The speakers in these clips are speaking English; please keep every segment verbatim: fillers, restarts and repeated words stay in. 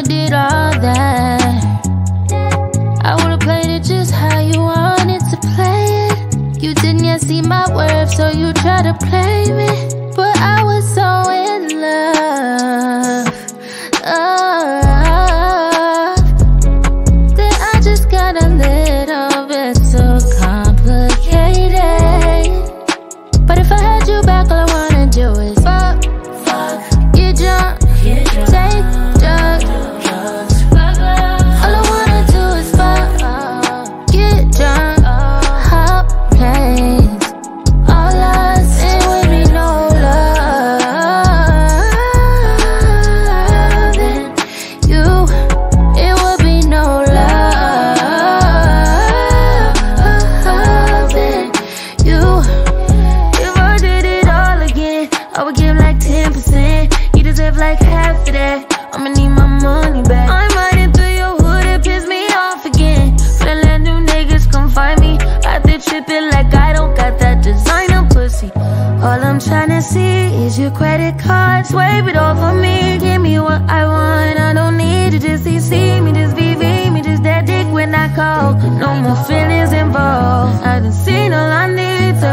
did all that. I would've played it just how you wanted to play it. You didn't yet see my worth, so you tried to play me. But I was so in love, love, that I just got a little bit too complicated. But if I had you back, all I wanna do is fuck, fuck, get drunk, get drunk, take drugs. All I wanna do is fuck, get drunk, hop planes. All us ain't with me, no loving you. It would be no loving you. If I did it all again, I would give like ten percent. You deserve like half of that. I'ma need my money back. I'm riding through your hood, it pissed me off again. But I let new niggas come find me. I did tripping like I don't got that designer pussy. All I'm tryna see is your credit card. Swipe it off of me, give me what I want. I don't need you, just C C me, just V V me, just that dick when I call. No more feelings involved. I done seen all I need to.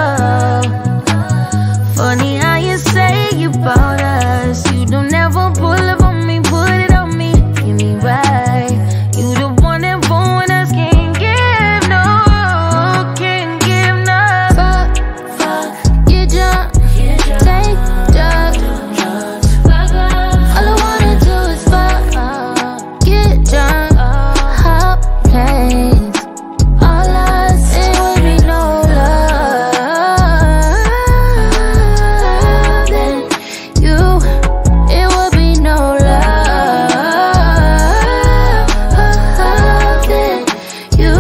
Funny how you say you bought us. You don't ever pull up on me, put it on me, give me right. You the one that born when us can't give no, can't give no. Fuck, fuck, get drunk, take drugs. All I wanna do is fuck, get drunk, hop planes. All us ain't with me, no loving you. It would be no loving you.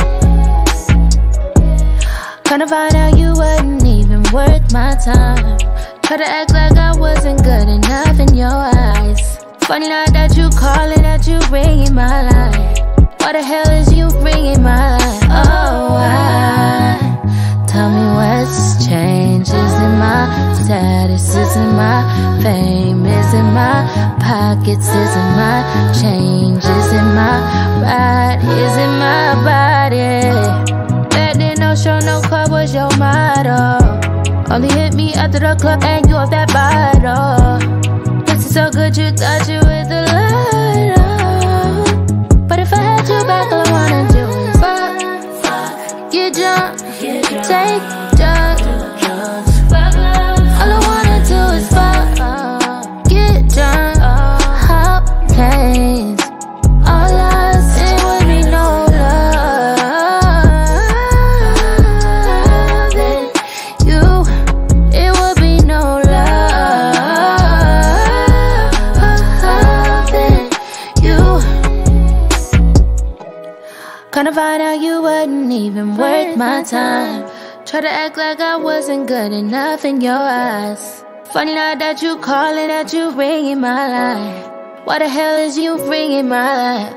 Kinda find out you wasn't even worth my time. Try to act like I wasn't good enough in your eyes. Funny now that you calling, that you ringing my line. What the hell is you ringing my line? Oh, why? Tell me what's changed. Is it my status? Is it my fame? Is it my pockets? Is it my change? Is it my ride? Is it my body? Back then no show, no club was your motto. Only hit me after the club and you off that bottle. This is so good you thought you with the light on. But if I had you back, all I wanna do is fuck, fuck, get drunk, take drugs. All I wanna do is fuck, get drunk, hop planes. All us ain't with me, no loving you. It would be no loving you. Kinda find out you wasn't even worth my time. Try to act like I wasn't good enough in your eyes. Funny now that you calling, that you ringing my line. Why the hell is you ringing my line?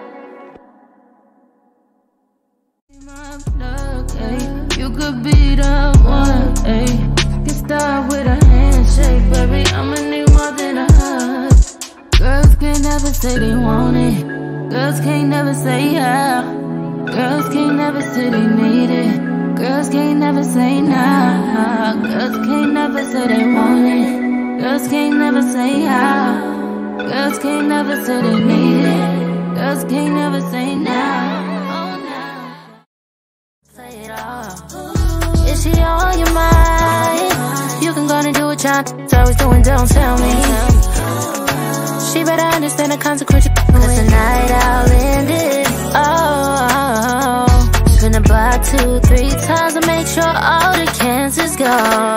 You could be the one, ayy. Get started with a handshake, baby. I'ma need more than a hug. Girls can't never say they want it. Girls can't never say how. Girls can't never say they need it. Girls can't never say nah. Girls can't never say they want it. Girls can't never say how. Girls can't never say they need it. Girls can't never say nah. Oh, nah. Play it all. Is she on your mind? You can go and do what John is always doing, don't tell me. She better understand the consequences. Cause the night I'll end it. Oh, spin the block two, three times to make sure all the cancers go.